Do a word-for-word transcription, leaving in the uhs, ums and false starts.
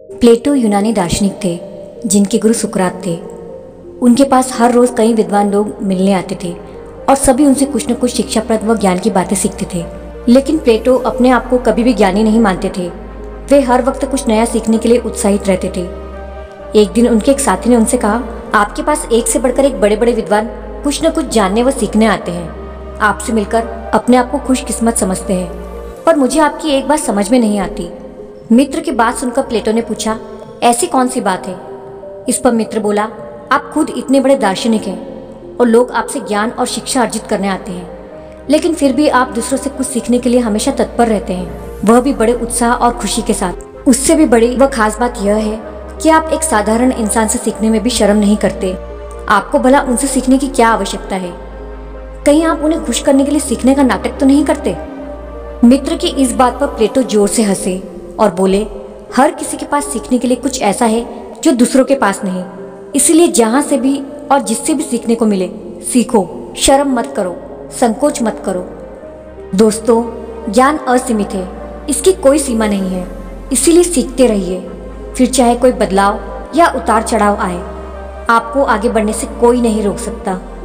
प्लेटो यूनानी दार्शनिक थे जिनके गुरु सुकरात थे। उनके पास हर रोज कई विद्वान लोग मिलने आते थे और सभी उनसे कुछ न कुछ शिक्षाप्रद व ज्ञान की बातें सीखते थे। लेकिन प्लेटो अपने आप को कभी भी ज्ञानी नहीं मानते थे। वे हर वक्त कुछ नया सीखने के लिए उत्साहित रहते थे। एक दिन उनके एक साथी ने उनसे कहा, आपके पास एक से बढ़कर एक बड़े बड़े विद्वान कुछ न कुछ जानने व सीखने आते हैं। आपसे मिलकर अपने आप को खुशकिस्मत समझते हैं, पर मुझे आपकी एक बात समझ में नहीं आती। मित्र की बात सुनकर प्लेटो ने पूछा, ऐसी कौन सी बात है? इस पर मित्र बोला, आप खुद इतने बड़े दार्शनिक हैं और लोग आपसे ज्ञान और शिक्षा अर्जित करने आते हैं, लेकिन फिर भी आप दूसरों से कुछ सीखने के लिए हमेशा तत्पर रहते हैं, वह भी बड़े उत्साह और खुशी के साथ। उससे भी बड़ी व खास बात यह है कि आप एक साधारण इंसान से सीखने में भी शर्म नहीं करते। आपको भला उनसे सीखने की क्या आवश्यकता है? कहीं आप उन्हें खुश करने के लिए सीखने का नाटक तो नहीं करते? मित्र की इस बात पर प्लेटो जोर से हंसे और बोले, हर किसी के पास सीखने के लिए कुछ ऐसा है जो दूसरों के पास नहीं। इसलिए जहाँ से भी और जिससे भी सीखने को मिले सीखो, शर्म मत करो, संकोच मत करो। दोस्तों, ज्ञान असीमित है, इसकी कोई सीमा नहीं है। इसीलिए सीखते रहिए, फिर चाहे कोई बदलाव या उतार चढ़ाव आए, आपको आगे बढ़ने से कोई नहीं रोक सकता।